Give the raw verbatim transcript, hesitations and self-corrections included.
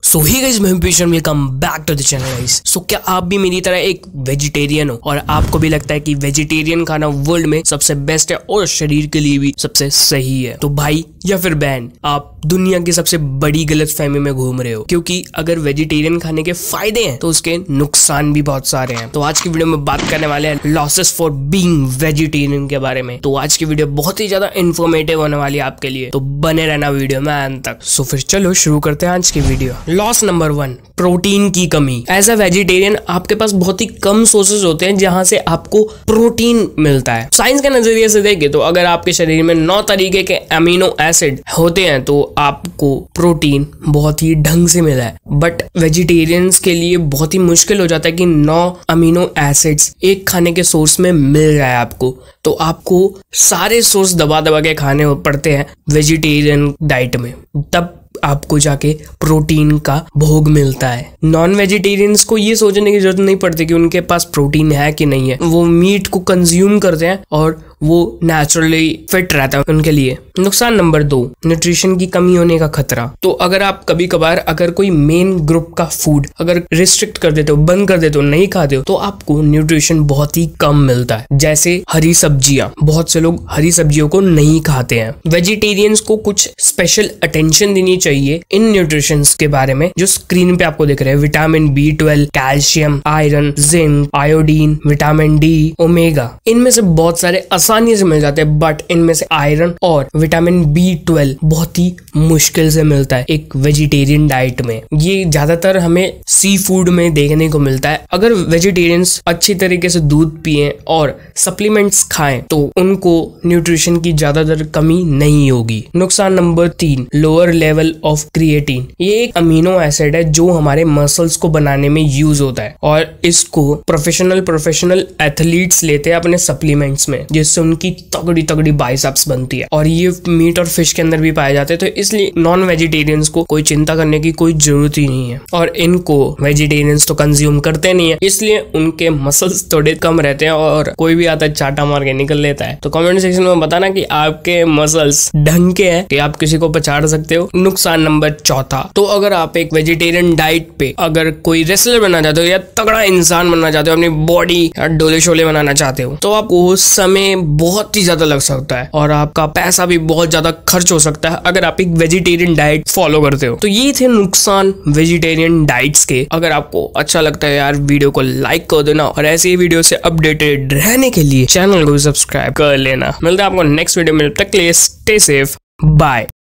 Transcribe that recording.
सो hi guys, मैं पेशन welcome back to the channel guys. So क्या आप भी मेरी तरह एक वेजिटेरियन हो और आपको भी लगता है कि वेजिटेरियन खाना वर्ल्ड में सबसे बेस्ट है और शरीर के लिए भी सबसे सही है? तो भाई या फिर बहन, आप दुनिया की सबसे बड़ी गलतफहमी में घूम रहे हो, क्योंकि अगर वेजिटेरियन खाने के फायदे हैं तो उसके नुकसान भी बहुत सारे हैं। तो आज की वीडियो में बात करने वाले हैं लॉसेस फॉर बीइंग वेजिटेरियन के बारे में। तो आज की वीडियो बहुत ही ज्यादा इन्फॉर्मेटिव होने वाली है आपके लिए, तो बने रहना वीडियो में अंत तक। सो फिर चलो शुरू करते हैं आज की video. Loss number one, protein की कमी। एज अ वेजिटेरियन आपके पास बहुत ही कम सोर्सेज होते हैं जहां से आपको प्रोटीन मिलता है। साइंस के नजरिए से देखें तो अगर आपके शरीर में नौ तरीके के अमीनो एसिड होते हैं तो आपको प्रोटीन बहुत ही ढंग से मिला है, बट वेजिटेरियंस के लिए बहुत ही मुश्किल हो जाता है कि नौ अमीनो एसिड्स एक खाने के सोर्स में मिल जाए आपको। तो आपको सारे सोर्स दबा दबा के खाने पड़ते हैं वेजिटेरियन डाइट में, तब आपको जाके प्रोटीन का भोग मिलता है। नॉन वेजिटेरियंस को ये सोचने की जरूरत नहीं पड़ती कि उनके पास प्रोटीन है कि नहीं है, वो मीट को कंज्यूम करते हैं और वो नेचुरली फिट रहता है उनके लिए। नुकसान नंबर दो, न्यूट्रिशन की कमी होने का खतरा। तो अगर आप कभी कभार अगर कोई मेन ग्रुप का फूड अगर रिस्ट्रिक्ट कर देते हो, बंद कर देते हो, नहीं खाते हो, तो आपको न्यूट्रिशन बहुत ही कम मिलता है। जैसे हरी सब्जियां, बहुत से लोग हरी सब्जियों को नहीं खाते हैं। वेजिटेरियंस को कुछ स्पेशल अटेंशन देनी चाहिए इन न्यूट्रिशंस के बारे में जो स्क्रीन पे आपको दिख रहे हैं। Vitamin B twelve, calcium, iron, zinc, iodine, vitamin D, omega, इनमें से बहुत सारे आसानी से मिल जाते हैं, बट इनमें से आयरन और विटामिन बी ट्वेल्व बहुत ही मुश्किल से मिलता है एक वेजिटेरियन डाइट में। ये ज्यादातर हमें सी फूड में देखने को मिलता है। अगर वेजिटेरियंस अच्छी तरीके से दूध पिए और सप्लीमेंट्स खाएं तो उनको न्यूट्रिशन की ज्यादातर कमी नहीं होगी। नुकसान नंबर तीन, लोअर लेवल ऑफ क्रिएटिन। ये एक अमीनो एसिड है जो हमारे मसल्स को बनाने में यूज होता है और इसको प्रोफेशनल प्रोफेशनल एथलीट्स लेते हैं अपने सप्लीमेंट्स में, जिससे उनकी तगड़ी तगड़ी बाइसेप्स बनती है। और ये मीट और फिश के अंदर भी पाए जाते हैं, तो इसलिए नॉन वेजिटेरियंस को कोई चिंता करने की कोई जरूरत ही नहीं है। और इनको वेजिटेरियंस तो कंज्यूम करते नहीं है, इसलिए उनके मसल्स थोड़े कम रहते हैं और कोई भी आता है चाटा मार के निकल लेता है। तो कमेंट सेक्शन में बताना कि आपके मसल्स ढंग के हैं कि आप किसी को पछाड़ सकते हो। नुकसान नंबर चौथा, तो अगर आप एक वेजिटेरियन डाइट पे अगर कोई रेसलर बनना चाहते हो या तगड़ा इंसान बनना चाहते हो, अपनी बॉडी डोले शोले बनाना चाहते हो, तो आपको समय बहुत ही ज्यादा लग सकता है और आपका पैसा भी बहुत ज्यादा खर्च हो सकता है अगर आप एक वेजिटेरियन डाइट फॉलो करते हो। तो ये थे नुकसान वेजिटेरियन डाइट्स के। अगर आपको अच्छा लगता है यार, वीडियो को लाइक कर देना और ऐसे ही वीडियो से अपडेटेड रहने के लिए चैनल को भी सब्सक्राइब कर लेना। मिलते हैं आपको नेक्स्ट वीडियो में, तब तक के लिए स्टे सेफ, बाय।